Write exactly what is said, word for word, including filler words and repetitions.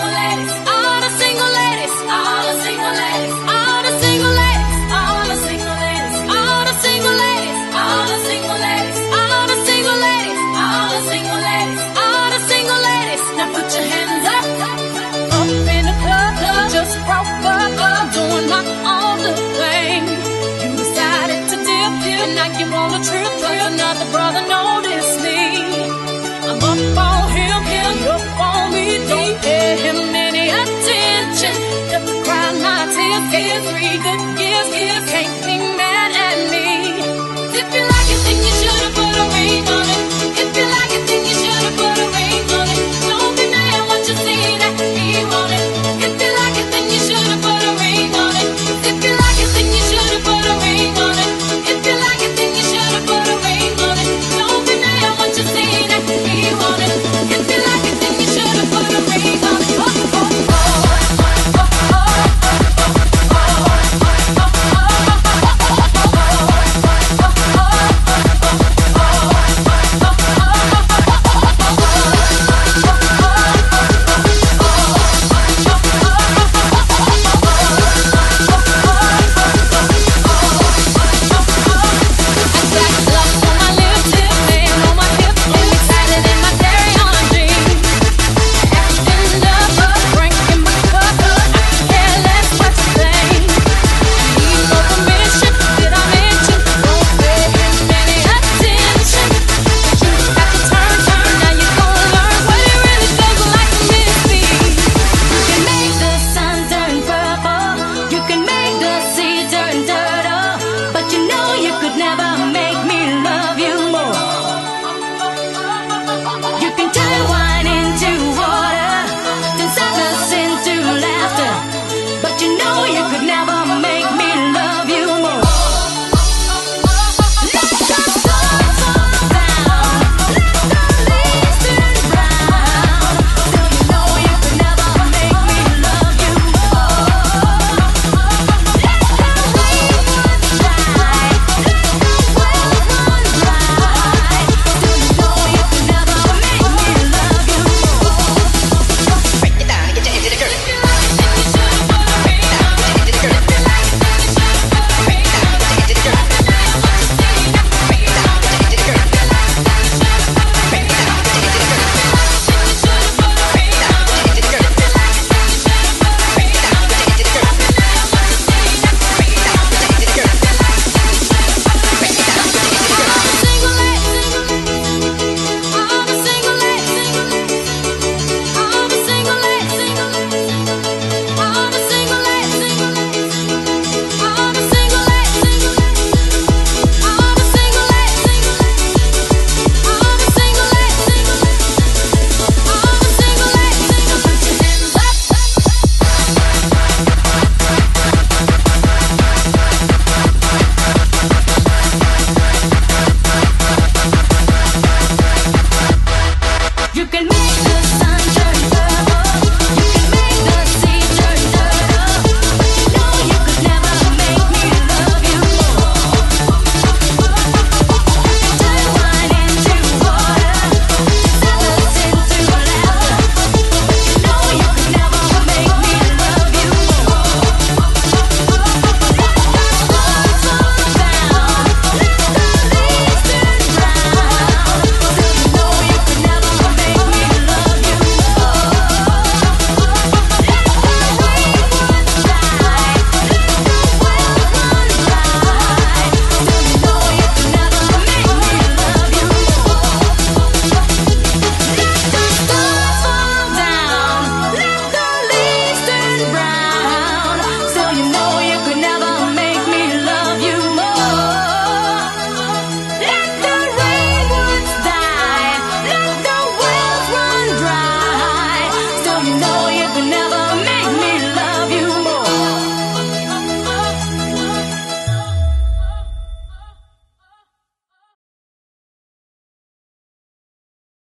single ladies, all the single ladies, all the single ladies, all the single ladies, all the single ladies, all the single ladies, all the single ladies, all the single ladies, all the single ladies, all the single ladies. Now put your hands up, up in the club, club just broke up, up doing my own little thing. You decided to dip, dip, and now you wanna trip, trip. Another brother knows.